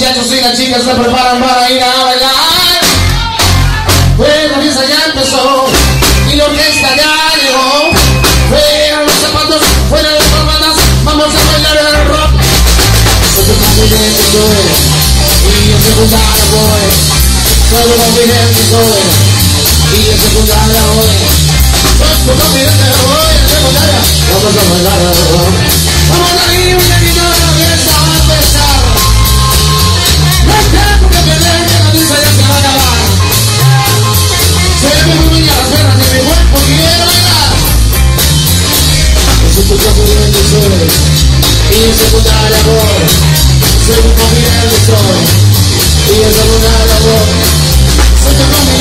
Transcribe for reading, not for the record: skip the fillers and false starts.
muchachos y las chicas se preparan para ir a bailar. Pues la fiesta ya empezó y la orquesta ya llegó. Fuera los zapatos, fuera las palmadas, vamos a bailar el rock. Soy tu confidente soy, y en secundaria voy. Soy tu confidente soy, y en secundaria voy. Soy tu confidente voy, en secundaria vamos a bailar el rock. Vamos a ir un poquito de la fiesta va a empezar. No es tiempo que perder, que la fiesta ya se va a acabar. Se me ilumina las venas de mi cuerpo, quiero bailar. Soy tu confidente soy, y en secundaria voy. Soy tu confidente soy, y en secundaria voy. Soy tu confidente.